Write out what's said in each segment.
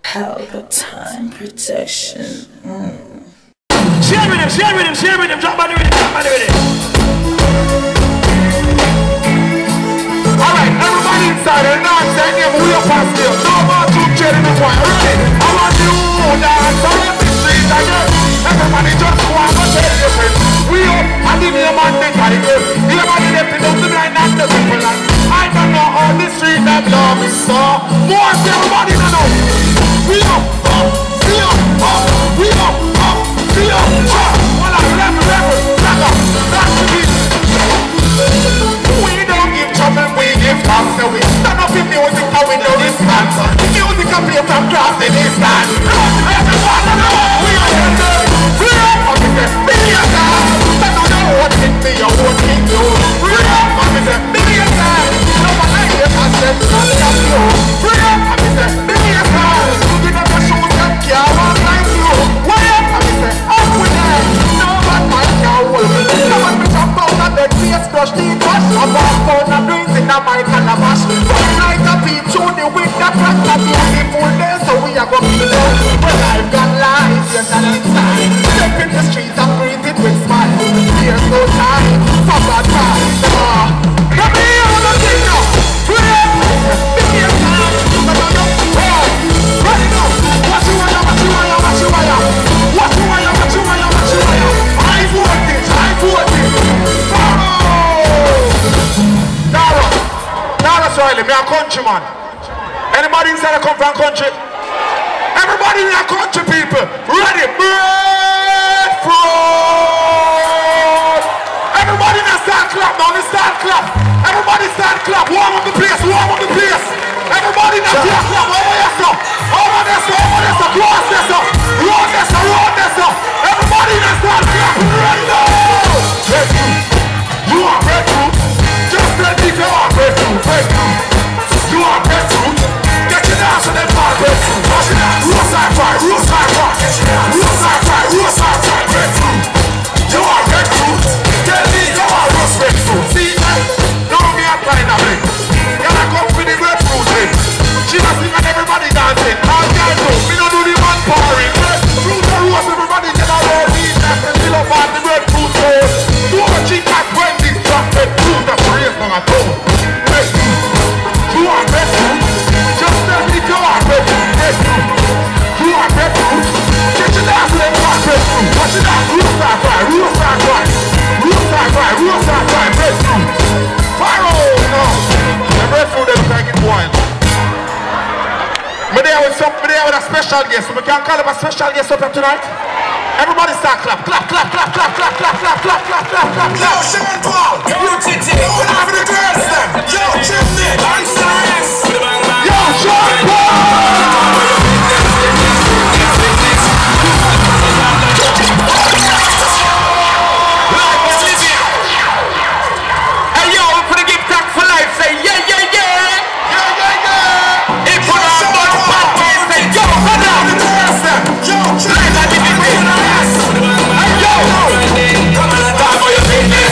Palpatine protection. Share with him, drop on the rhythm. Alright, everybody inside, they're not saying yeah, we are past here. No more to chill in the choir, ready? I want you to dance around the street again. Everybody just want to tell different. We up, and the name on the title. Everybody left it up the blind and the people and I don't know how the street that love is so. More than everybody know. We up, we up, we up, we up, well, I level, back up, back to me. We don't give trouble, we give thanks. So we stand up in music and we know this dance. The music can play from class in this dance. Everybody know we are here. We are up in the theater. Stand on your own thing, be your own thing, you. We are up in the theater. No one like you can say none of you. We are up in the theater. You know the shoes that can't walk like you. We are up in the up with them. No one might know. No one will jump out and then face crush the touch. I'm off on a breeze in a mic and a mash. One night a peep through the window crack a beautiful day. So we are going to know. When I've got life, yes and inside. Step in the streets and greet it with smiles. Here's no time for bad vibes. Come here on the thing now. Free up. Big here time. Ready now. What you want, what you want, what you want. What you want, what you want, what you want. I want it, I want it. Nara Swahili, me a countryman. Anybody inside come from country? Everybody in a country, people. Ready? Breadfruit. Everybody in a start clap now. Let's start clap. Everybody start clap. Warm up the place. Warm up the place. Everybody in a start clap. Over there, sir. Over there, sir. Over there, sir. Close there, sir. Road there, sir. Road there, sir. Everybody in a start clap. Ready now. Breadfruit. You are breadfruit. Just let me go on breadfruit. Breadfruit. You are breadfruit. Get your dance on that bar, breadfruit. Watch it out. Roadside fry, roadside fry. Roadside fry, roadside fry, breadfruit. You are breadfruit. Tell me you are roast breadfruit. See that? Don't be applying that thing. You gotta come with the breadfruit thing. She was singing everybody dancing. All girls do. Me don't do the man pouring. Breadfruit and roast, everybody get a roll. Eat that and fill up on the breadfruit roll. Do a cheap at 20 drop breadfruit. That's raised from a toe. Breadfruit. You are breadfruit. Just let me go on breadfruit. Breadfruit. You are breadfruit. Get your dance and rock breadfruit. Watch it out. Roadside fry. Roadside fry. Roadside fry. Roadside fry. Breadfruit. Fire no. The breadfruit they look like it boiled. Me there with a special guest. So we can call him a special guest up here tonight. Everybody start clap, clap, clap, clap, clap, clap, clap, clap, clap, clap, clap, clap. Yo, Sean Paul, yo, Titi, what happened to the girls then? Yo, Chimney, yo, Sean Paul. Hey, yo, for the give thanks for life, say yeah, yeah, yeah. Yeah, yeah, yeah. If put on one pathway, say yo, brother. Yo, life and living. Yo, come on, start for your fitness.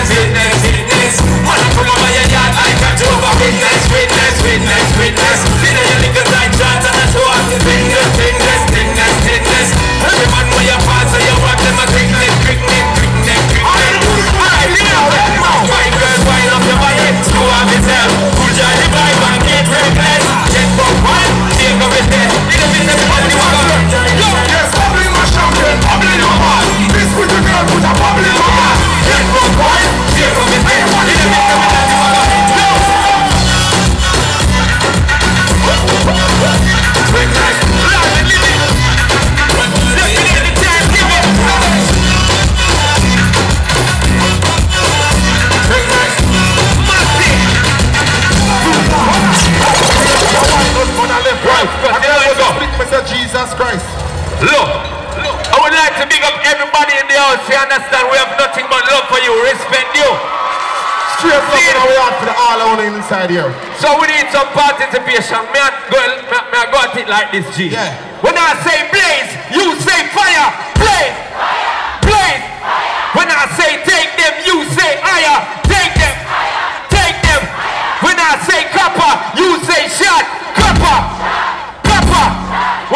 Money from my yard, I got you over fitness. See that you lick a tight shot and I show up the fitness. Every man where you pass, so you want them a quickness. Alright, now, white girl, wind up your body. You have yourself. Pull your hip vibe and get reckless. Get for one, take up his head. In the business, everybody walk up. Yo, yes, bubble in my champagne, bubble in your heart. This with the girl, put a bubble in my heart. Get for one, take up his head. In the business, everybody walk up. Jesus Christ. Look, I would like to big up everybody in the house. You understand? We have nothing but love for you, respect you. Straight up and we out for the all on inside here. So we need some participation. May I go at it like this, G? Yeah. When I say blaze, you say fire. Blaze, blaze. When I say take them, you say higher. Take them, take them. When I say copper, you say shot. Copper, copper.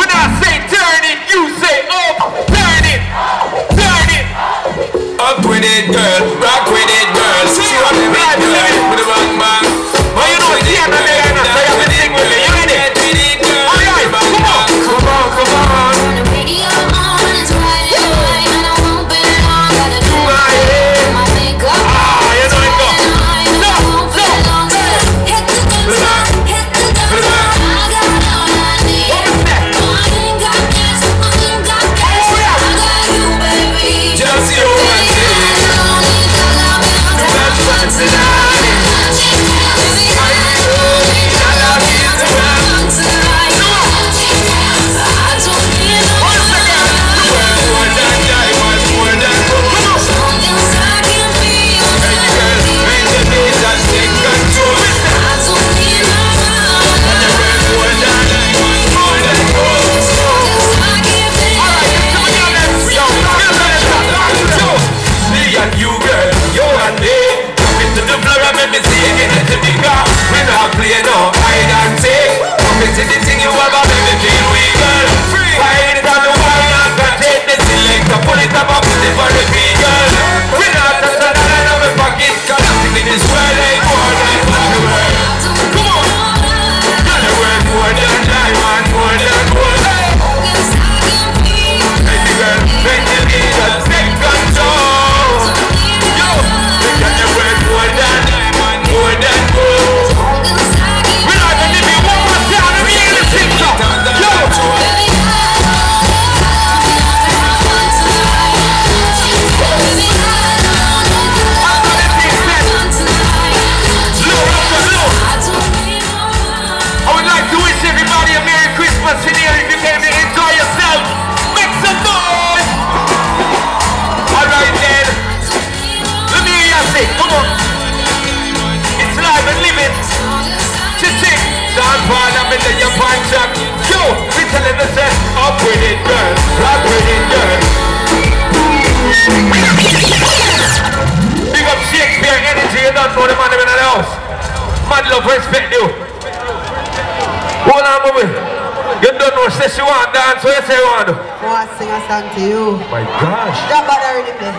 mommy. You don't know, say she want dance, what you say you want to do? I want to sing a song to you. My gosh. Drop out the rhythm.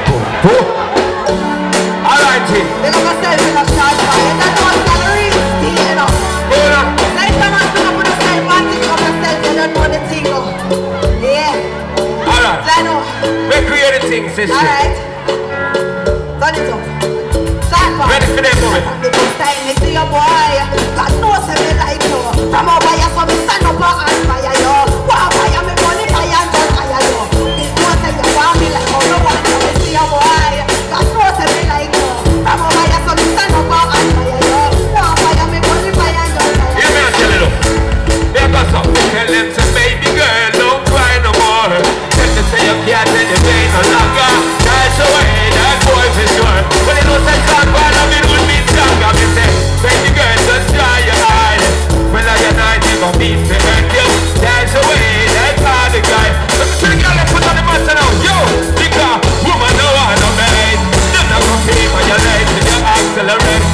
Alright, G. They got myself in a short fire. You don't know what salary is still, you know. Hold on. Next time I come up with a style party, you yourself, you don't know the thing. Yeah. Alright. I know. We create a thing, sister. Alright. Turn it up. Start for ready for them, mommy. From the first time me see your boy, God knows me like you. From over here, so me stand up and fire you. Wow, fire me money, fire and just fire you. This one say you want me like how you want me see your boy. God knows me like you. From over here, so me stand up and fire you. Wow, fire me money, fire and just fire you. Hear me and tell it up. There goes up. Tell them to baby girl, don't cry no more. Tell them say you can't take the pain no longer. That's away, that boy for sure. When you know say God, while I'm in with me stronger, me say, baby girl, just dry your eyes. When I get night, you gon' beat me hurt you. That's away, that hard guy. Let me see the girl that put on the master now. Yo, because woman no one no made. Them not gon' pay for your life if you accelerate.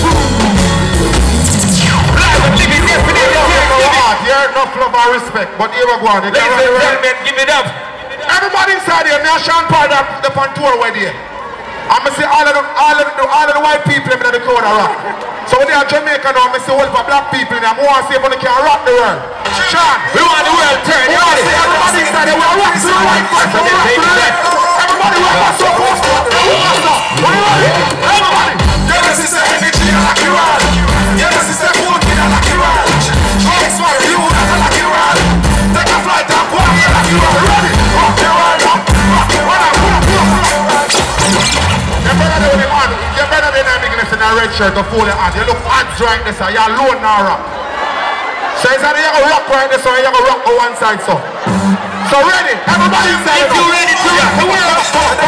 You're enough love and respect, but here we go on. Ladies and gentlemen, give it up. Everybody inside here, now Sean Paul the on tour already. I'm going to see all of the white people in the crowd are rock. So when they are Jamaican now, I'm going to see all the black people in there. I want to see if they can rock the world. Sean, We want the world turn. we want to see everybody inside here. We are rocking the white person. Everybody rock us up. Everybody. Yeah, this is the energy I like you all. Yeah, this is the cool kid I like you all. Next one, you I like you all. Take a flight down, walk I like you all. Ready? Rock the world up. Rock the world up. You're better than him on. You're better than him in a red shirt to fool your hand. You look hands right there, so you're alone now rock. So it's either you're going to rock right there, so you're going to rock on one side, so. So ready? Everybody inside. If you're ready to rock the world,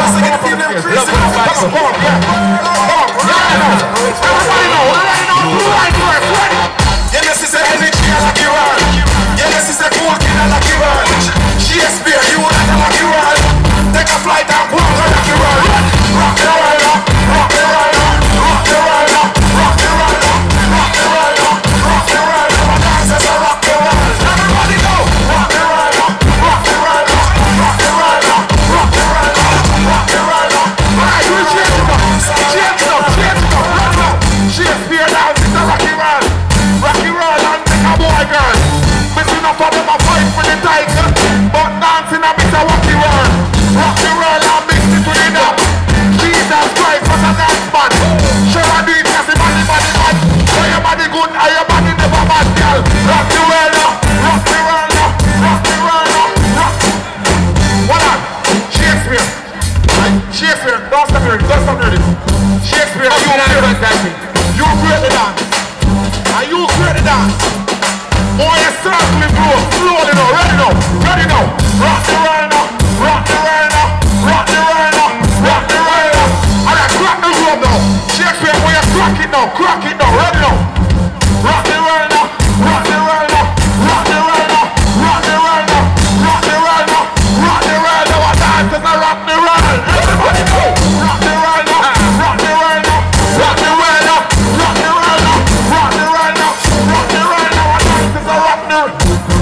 Everybody know. Ready? Yeah, this is the energy I like you all. Yeah, this is the cool kid I like you all. Shakespeare, you like I like you all. Take a flight and walk I like you all. Rock the world up, rock the world up, rock the world up, rock the world up, rock the world up, rock the world up. Our dancers are rock the world. Everybody know. Rock the world up, rock the world up, rock the world up, rock the world up, rock the world up. Alright, you change it up, change it up, change it up, right now. Shakespeare dance is a rocky world. Rocky world and take a boy girl. Missing up for them a fight for the title, but dancing a bit of rocky world. Rocky world and mix it with it up. Jesus Christ was a dance man. Sure I do it cause the body man. So your body good and your body never bad girl. Rock the world up, rock the world up, rock the world up, rock. Hold on, Shakespeare. Shakespeare, don't stop here, don't stop here. Shakespeare, you create the dance. And you create the dance. Boy, you're circling through, slowly now, ready now, ready now. Rock the world up, rock the world up, rock the world up, rock the world up. Alright, crack the room now. Shakespeare, boy, you crack it now, ready now. Rock the world up, rock the world up, rock the world up, rock the world up, rock the world up, rock the world up. Our dancers are rock the world. Everybody go. Rock the world up, rock the world up, rock the world up, rock the world up, rock the world up, rock the world up. Our dancers are rock the world.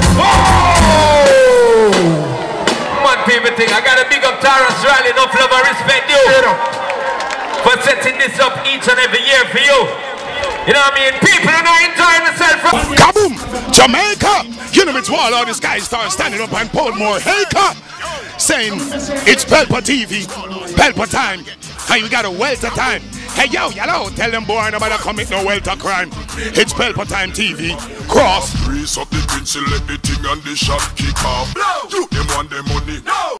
Oh! Come on, people, think I gotta big up Taurus Rally. Enough love and respect you for setting this up each and every year for you. You know what I mean? People are not enjoying themselves. Kaboom! Jamaica! You know it's wall, all these guys start standing up and pull more Haker, saying it's Pelpa TV, Pelpa time, and we got a welter time. Hey yo, yellow, tell them boy nobody commit no welter crime. It's Pelpa Time TV. Cross. Grease up the kitchen, let the thing and the shop kick off. You them want the money.